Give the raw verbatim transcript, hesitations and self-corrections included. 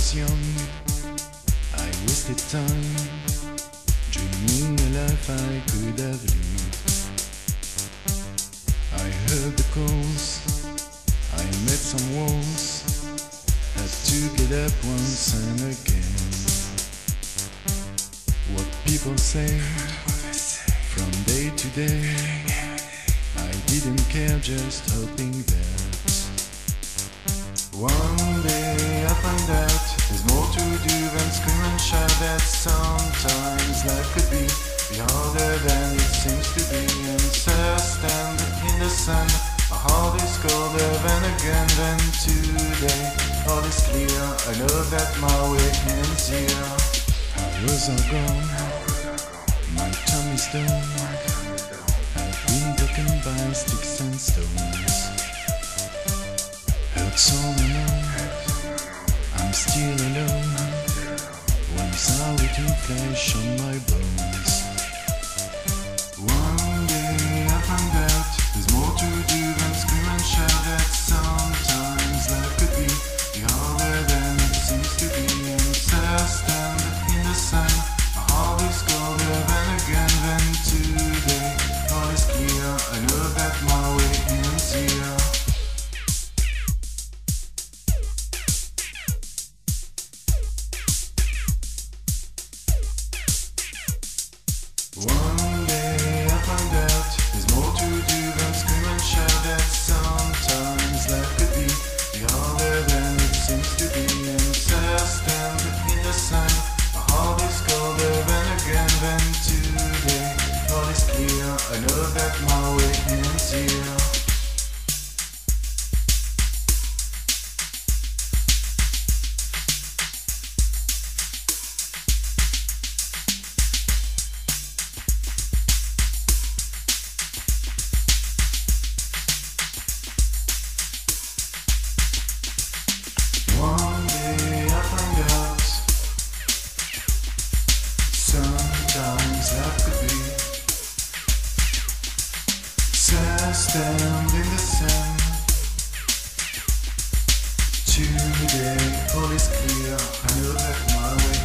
was young, I wasted time dreaming a life I could have lived. I heard the calls, I met some walls, had to get up once and again. What people say from day to day, I didn't care, just hoping that one day I find out there's more to do than scream and shout. That sometimes life could be harder than it seems to be. And so I stand in the sun, my heart is colder than again than today. All is clear, I know that my way ends here. Hours are gone, my time is done. I've been broken by sticks and stones. Hurts all alone, I'm still alone. Once I little flesh on my bones. One day I found out there's more to do than scream and shout. That sometimes life could be harder than it seems to be. And so I stand in the sun, my heart is colder than again than today. All is clear, I know that my way ends here. One day I found out there's more to do than scream and shout. That sometimes life could be harder than it seems to be. And so I stand in the sun, my heart is colder than again than today. All is clear, I know that my way ends here. One day I find out sometimes life could be. So I stand in the sun. Today all is clear, I know that my way